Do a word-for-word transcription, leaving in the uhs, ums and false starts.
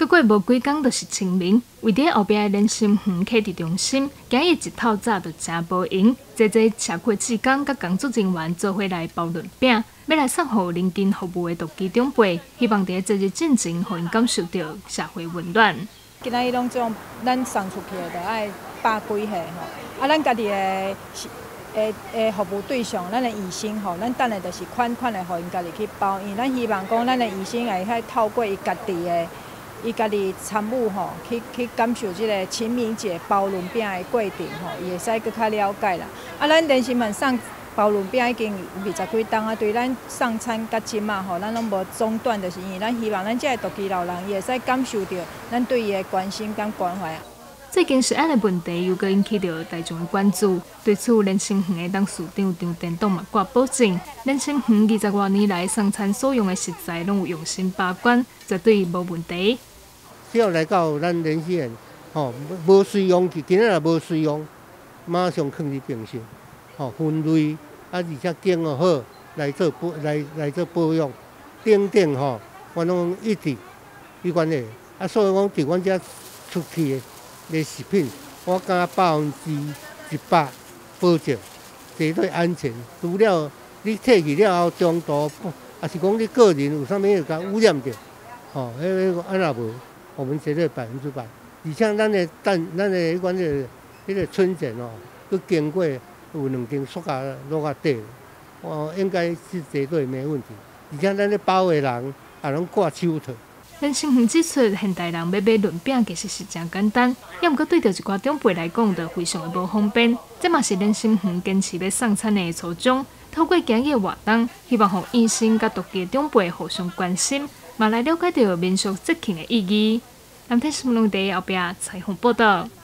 过过无几工就是清明，为伫后壁的连心园课程中心，今日一透早就真无闲，坐坐社会职工甲工作人员做伙来包润饼，要来送互邻近服务的独居长辈，希望伫节日进前，互因感受到社会温暖。 今仔日拢种咱送出去的，就爱百几岁吼，啊，咱家己的诶诶服务对象，咱的医生吼，咱等下就是款款的，互因家己去包，因为咱希望讲咱的医生会晓透过伊家己的。伊家己参与吼，去去感受即个清明节包润饼的过程吼，伊会使更较了解啦。啊，咱连心园送包润饼已经二十几档啊，对咱送餐甲即嘛吼，咱拢无中断，就是因为咱希望咱这个独居老人伊会使感受到咱对伊的关心甲关怀。 最近食安的问题又搁引起到大众的关注，对此连心园的董事长张殿栋嘛挂保证，连心园二十多年来送餐所用的食材拢有用心把关，绝对无问题。 只要来到咱连心园，吼，无水用，今仔也无水用，马上放入冰箱，吼，分类，啊，而且经哦好来做保来来做保养，等等吼，我拢一直有关的。啊，所以讲伫阮遮出去的的食品，我敢百分之一百保证绝对安全。除了你摕去了后中毒，啊是讲你个人有啥物会甲污染着，吼，迄个安那无？我们绝对百分之百。而且咱的蛋，咱的迄款个迄个春卷哦，佮经过有两根塑胶落啊底，哦，应该是绝对没问题。而且咱的包的人也拢挂手套。 连心园指出，现代人要买润饼其实是真简单，也毋过对着一寡长辈来讲，就非常的无方便。这嘛是连心园坚持要送餐的初衷。透过今日活动，希望互医生甲独居长辈互相关心。嘛来了解到民俗节庆的意义。南天新闻台后壁采访报道。